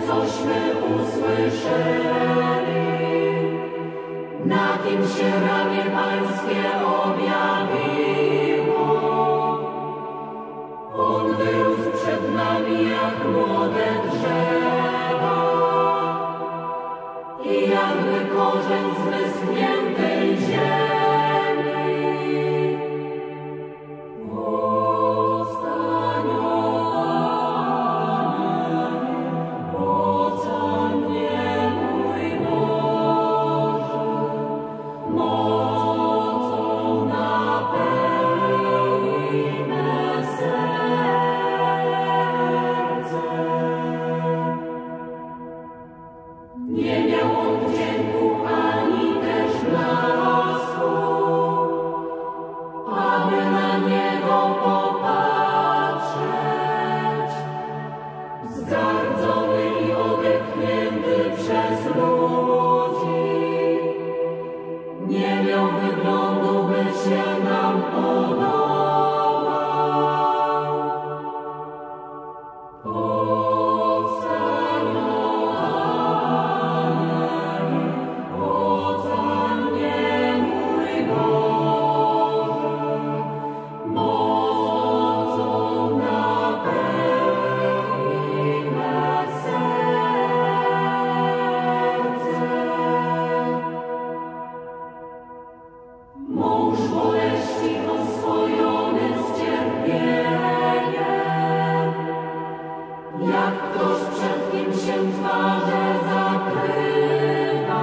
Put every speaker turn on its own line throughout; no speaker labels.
cośmy usłyszeli, na kim się ramię Pańskie objawiło. On wyrósł przed nami jak młode drzewa i jakby korzeń z wyschniętej ziemi. Nie miał on wdzięku ani też blasku, aby na niego popatrzeć. Zgardzony i odepchnięty przez ludzi, nie miał wyglądu, by się nam podobał. Mąż boleści oswojony z cierpieniem, jak ktoś przed kim się twarze zakrywa.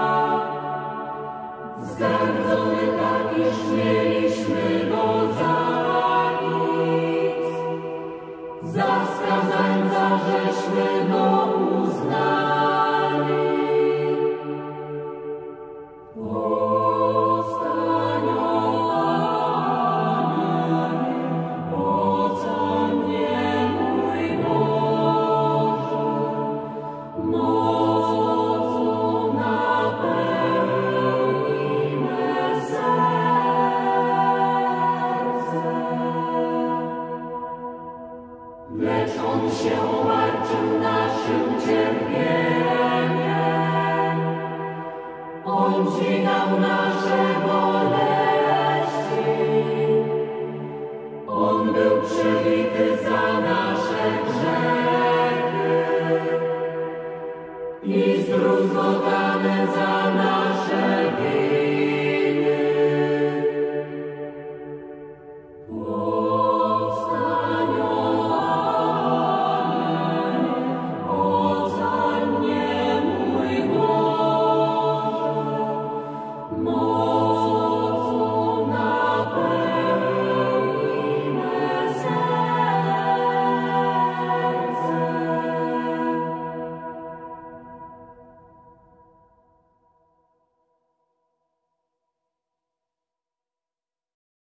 Zgardzony tak, iż mieliśmy go za nic, za skazańca żeśmy go uznali. Lecz on się obarczył naszym cierpieniem.